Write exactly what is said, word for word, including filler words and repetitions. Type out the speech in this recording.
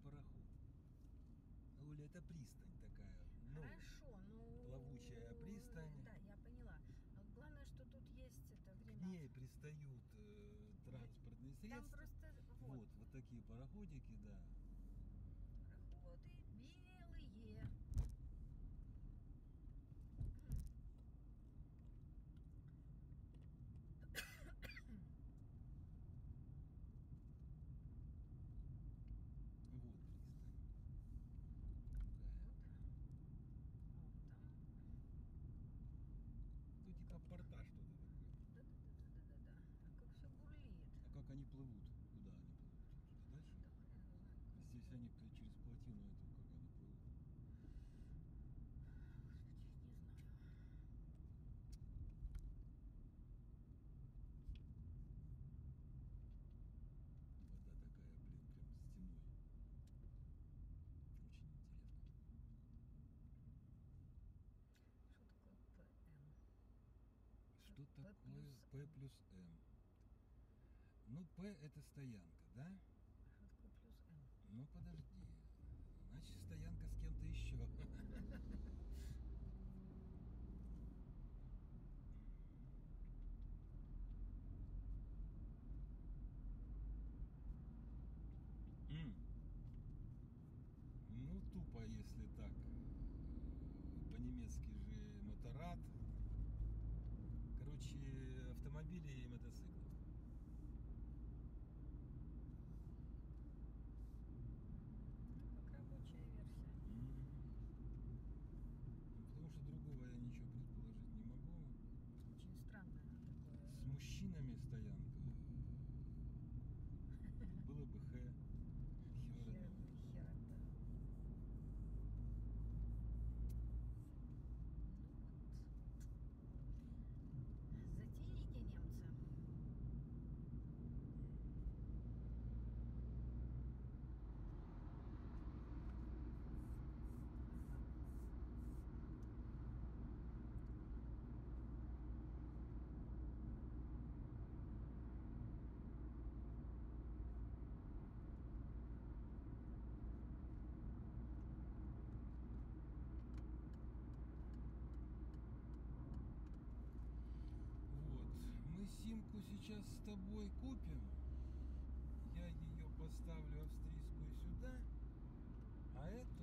пароход. Оля, это пристань такая. Ну, хорошо, ну... плавучая пристань. Да, я поняла. Но главное, что тут есть это время... К ней пристают э, транспортные средства. Там просто... Вот. Вот. вот, такие пароходики, да. Пароходы белые. Вот пристань. Такая. Вот. Вот там. Ну, типа порта что-то такое. Да-да-да-да-да-да. А как все бурлит. А как они плывут? Куда они плывут? Туда дальше? Да хрен его знает, как Здесь плывут. они через плотину эту, как они плывут. Господи, не знаю. Вода такая, блин, прям стеной. Очень интересно. Что такое ПМ? Что П такое плюс П М. плюс М? Ну, П это стоянка, да? Что такое плюс М? Ну, подожди. Значит, стоянка с кем-то еще. М. Ну, тупо, если так. По-немецки же моторад. Короче, автомобили и мотоциклы. Как рабочая версия. М. Ну, потому что другого я ничего предположить не могу. Очень странное такое. С мужчинами стоянка. Было бы Х. Хер, Хер. хер это. Ну вот. Затейники немцы. Вот. Мы симку сейчас с тобой купим. Я ее поставлю австрийскую сюда. А это